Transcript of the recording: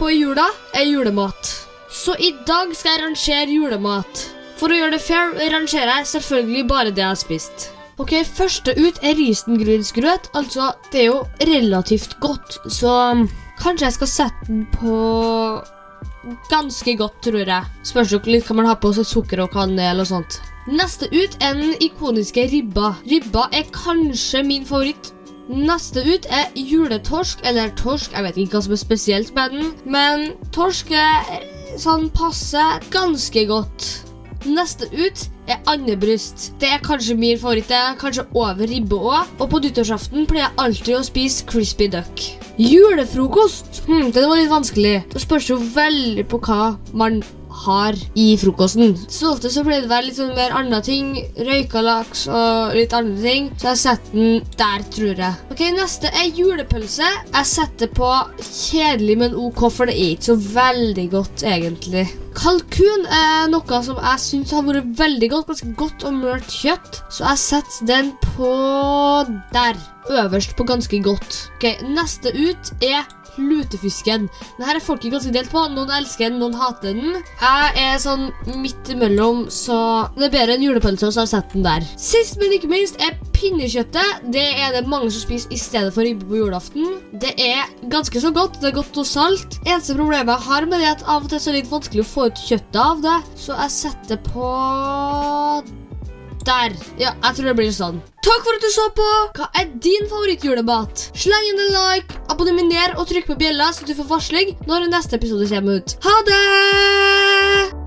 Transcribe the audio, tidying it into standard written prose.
på I jula julemat. Så I dag skal jeg rangere julemat. For å gjøre det fair rangerer jeg selvfølgelig bare det jeg har spist. Ok, første ut risengrynsgrøt. Altså, det jo relativt godt, så kanskje jeg skal sette den på ganske godt, tror jeg. Spørs jo litt hva man har på seg, sukker og kanel og sånt. Neste ut den ikoniske ribba. Ribba kanskje min favoritt. Neste ut juletorsk, eller torsk, jeg vet ikke hva som spesielt med den, men torsk sånn passe ganske godt. Neste ut andebryst. Det kanskje min favoritt, det kanskje over ribbe også. Og på nyttårsaften pleier jeg alltid å spise crispy duck. Julefrokost, det var litt vanskelig. Det spørs jo veldig på hva man har I frokosten. Så ofte så ble det vel litt sånn mer andre ting, røyka laks og litt andre ting, så jeg setter den der, tror jeg. Ok, neste julepølse. Jeg setter på kjedelig, men ok, for det ikke så veldig godt egentlig. Kalkun noe som jeg synes har vært veldig godt, ganske godt og mørt kjøtt, så jeg setter den på der, øverst på ganske godt. Ok, neste ut lutefisken. Denne folk ganske delt på. Noen elsker den, noen hater den. Jeg sånn midt imellom, så det bedre enn julepølse, så jeg setter den der. Sist, men ikke minst, pinnekjøttet. Det det mange som spiser I stedet for ribbe på julaften. Det ganske så godt. Det godt og salt. Eneste problemet jeg har med det at av og til så det litt vanskelig å få ut kjøttet av det, så jeg setter på der. Ja, jeg tror det blir sånn. Takk for at du så på. Hva din favorittjulemat? Sleng inn en like, abonner og trykk på bjella så du får varsling når neste episode kommer ut. Ha det!